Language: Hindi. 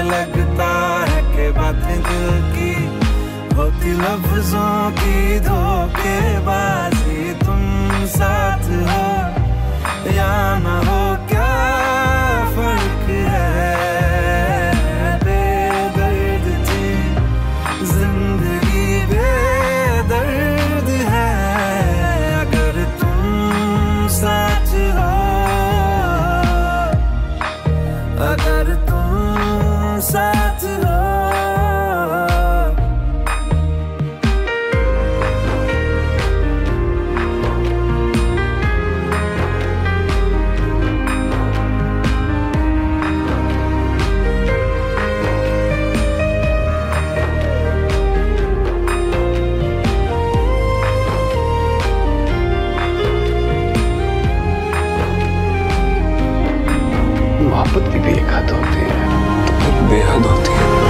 लगता है कि बातें दिल की होती लफ्जों की धोखेबाजी। तुम साथ हो या ना हो क्या फर्क है, बेदर्द थी जिंदगी बेदर्द है। अगर तुम साथ हो, अगर तुम साथ हो। मोहब्बत की भी एक हद होती है, तो फिर बेहद होती है।